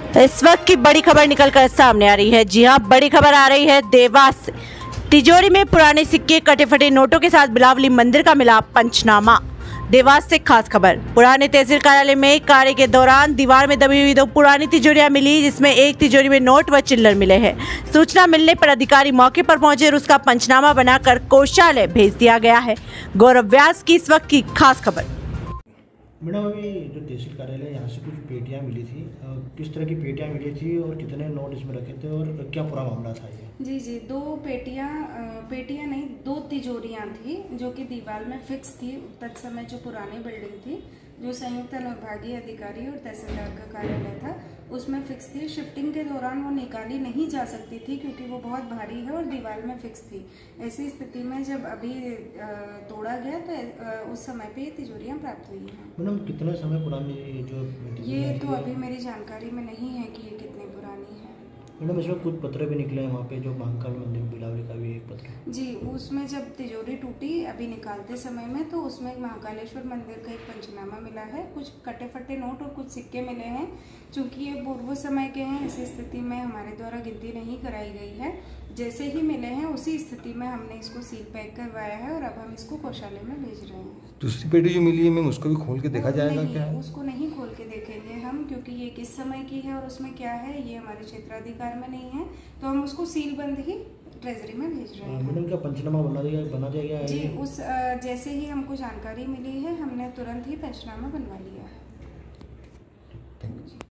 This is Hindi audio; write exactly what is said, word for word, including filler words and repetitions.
इस वक्त की बड़ी खबर निकलकर सामने आ रही है। जी हां, बड़ी खबर आ रही है देवास से। तिजोरी में पुराने सिक्के, कटे फटे नोटों के साथ बिलावली मंदिर का मिला पंचनामा। देवास से खास खबर। पुराने तहसील कार्यालय में कार्य के दौरान दीवार में दबी हुई दो पुरानी तिजोरियां मिली, जिसमें एक तिजोरी में नोट व चिल्लर मिले हैं। सूचना मिलने पर अधिकारी मौके पर पहुंचे और उसका पंचनामा बनाकर कोषालय भेज दिया गया है। गौरव व्यास की इस वक्त की खास खबर। मैडम, अभी जो तहसील कार्यालय है यहाँ से कुछ पेटियाँ मिली थी, किस तरह की पेटियाँ मिली थी और कितने नोट इसमें रखे थे और क्या पूरा मामला था ये? जी जी दो पेटियाँ पेटियाँ नहीं दो तिजोरियाँ थी जो कि दीवार में फिक्स थी। तत्समय जो पुरानी बिल्डिंग थी, जो संयुक्त अनुविभागीय अधिकारी और तहसीलदार का कार्यालय था, उसमें फिक्स थी। शिफ्टिंग के दौरान वो निकाली नहीं जा सकती थी क्योंकि वो बहुत भारी है और दीवार में फिक्स थी। ऐसी स्थिति में जब अभी तोड़ा गया तो उस समय पे ये तिजोरियाँ प्राप्त हुई हैं। मैडम, कितने समय पुरानी जो ये तो अभी मेरी जानकारी में नहीं है कि ये कितनी पुरानी है। मैडम, इसमें कुछ पत्र भी निकले हैं वहाँ पे, जो महाकाल मंदिर बिलावली का भी एक पत्र। जी, उसमें जब तिजोरी टूटी अभी निकालते समय में, तो उसमें महाकालेश्वर मंदिर का एक पंचनामा मिला है। कुछ कटे फटे नोट और कुछ सिक्के मिले हैं। चूंकि ये पूर्व समय के हैं, इसी स्थिति में हमारे द्वारा गिनती नहीं कराई गई है। जैसे ही मिले हैं उसी स्थिति में हमने इसको सील पैक करवाया है और अब हम इसको कोषालय में भेज रहे हैं। दूसरी पेटी जो मिली है मैम, उसको भी खोल के देखा जाएगा क्या? उसको नहीं खोल के देखेंगे हम, क्योंकि ये किस समय की है और उसमें क्या है ये हमारे क्षेत्राधिकार में नहीं है, तो हम उसको सील बंद ही ट्रेजरी में भेज रहे हैं। मैडम, क्या पंचनामा बना दिया बना दिया गया है? जी, उस जैसे ही हमको जानकारी मिली है हमने तुरंत ही पंचनामा बनवा लिया है।